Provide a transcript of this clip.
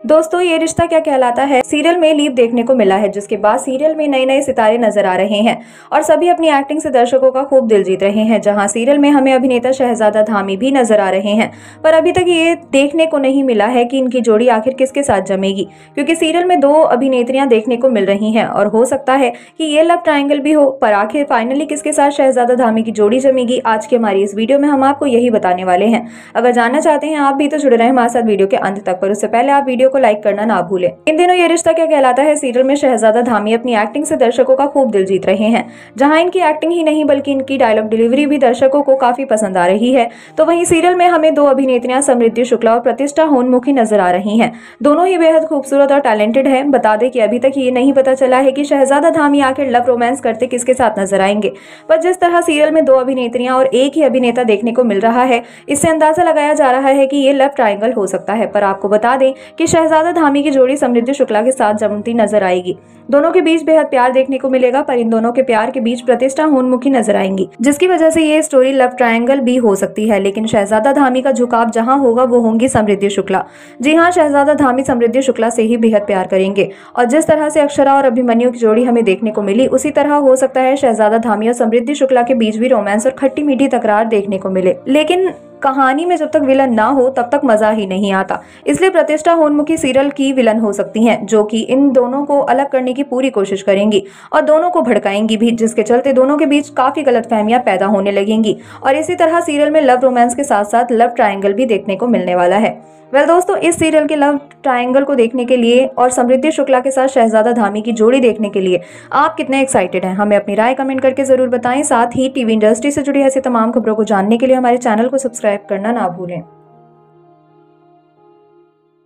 दोस्तों, ये रिश्ता क्या कहलाता है सीरियल में लीप देखने को मिला है, जिसके बाद सीरियल में नए नए सितारे नजर आ रहे हैं और सभी अपनी एक्टिंग से दर्शकों का खूब दिल जीत रहे हैं। जहां सीरियल में हमें अभिनेता शहजादा धामी भी नजर आ रहे हैं, पर अभी तक ये देखने को नहीं मिला है कि इनकी जोड़ी आखिर किसके साथ जमेगी, क्योंकि सीरियल में दो अभिनेत्रियां देखने को मिल रही हैं और हो सकता है कि ये लव ट्रायंगल भी हो। पर आखिर फाइनली किसके साथ शहजादा धामी की जोड़ी जमेगी, आज की हमारी इस वीडियो में हम आपको यही बताने वाले हैं। अगर जानना चाहते हैं आप भी तो जुड़े रहे हमारे साथ वीडियो के अंत तक, पर उससे पहले आप वीडियो को लाइक करना ना भूलें। इन दिनों ये रिश्ता क्या कहलाता है सीरियल में शहजादा धामी अपनी एक्टिंग से दर्शकों का खूब दिल जीत रहे हैं। जहां इनकी एक्टिंग ही नहीं बल्कि इनकी डायलॉग डिलीवरी भी दर्शकों को काफी पसंद आ रही है। तो वहीं सीरियल में हमें दो अभिनेत्रियां समृद्धि शुक्ला और प्रतिष्ठा होनमुखी नजर आ रही हैं। दोनों ही बेहद खूबसूरत और टैलेंटेड है। बता दें कि अभी तक ये नहीं पता चला है कि शहजादा धामी आखिर लव रोमांस करते किसके साथ नजर आएंगे, पर जिस तरह सीरियल में दो अभिनेत्रियां और एक ही अभिनेता देखने को मिल रहा है, इससे अंदाजा लगाया जा रहा है कि ये लव ट्रायंगल हो सकता है। पर आपको बता दें कि शहजादा धामी की जोड़ी समृद्धि शुक्ला के साथ जमती नजर आएगी। दोनों के बीच बेहद प्यार देखने को मिलेगा, पर इन दोनों के प्यार के बीच प्रतिष्ठा होनमुखी नजर आएंगी, जिसकी वजह से ये स्टोरी लव ट्रायंगल भी हो सकती है। लेकिन शहजादा धामी का झुकाव जहां होगा वो होंगी समृद्धि शुक्ला। जी हाँ, शहजादा धामी समृद्धि शुक्ला से ही बेहद प्यार करेंगे और जिस तरह से अक्षरा और अभिमन्यु की जोड़ी हमें देखने को मिली, उसी तरह हो सकता है शहजादा धामी और समृद्धि शुक्ला के बीच भी रोमांस और खट्टी मीठी तकरार देखने को मिले। लेकिन कहानी में जब तक विलन ना हो तब तक मजा ही नहीं आता, इसलिए प्रतिष्ठा होनमुखी सीरियल की विलन हो सकती हैं, जो कि इन दोनों को अलग करने की पूरी कोशिश करेंगी और दोनों को भड़काएंगी भी, जिसके चलते दोनों के बीच काफी गलतफहमियां पैदा होने लगेंगी और इसी तरह सीरियल में लव रोमांस के साथ साथ लव ट्रायंगल भी देखने को मिलने वाला है। दोस्तों, इस सीरियल के लव ट्रायंगल को देखने के लिए और समृद्धि शुक्ला के साथ शहजादा धामी की जोड़ी देखने के लिए आप कितने एक्साइटेड हैं, हमें अपनी राय कमेंट करके जरूर बताएं। साथ ही टीवी इंडस्ट्री से जुड़ी ऐसी तमाम खबरों को जानने के लिए हमारे चैनल को सब्सक्राइब करना ना भूलें।